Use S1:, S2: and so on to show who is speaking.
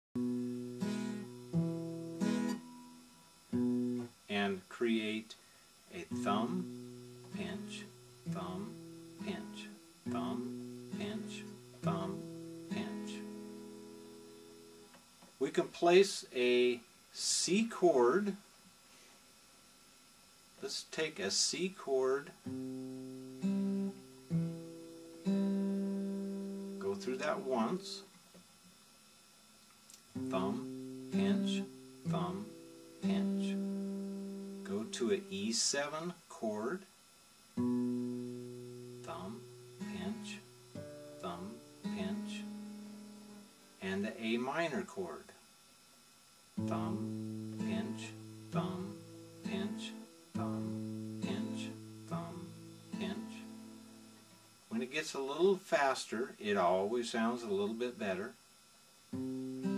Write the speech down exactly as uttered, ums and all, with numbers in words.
S1: and create a thumb, pinch, thumb, pinch, thumb, pinch, thumb, pinch. We can place a C chord. Let's take a C chord, go through that once, thumb, pinch, thumb, pinch. Go to an E seven chord, thumb, pinch, thumb, pinch, and the A minor chord, thumb, pinch, thumb, pinch, thumb, pinch, thumb, pinch. When it gets a little faster, it always sounds a little bit better.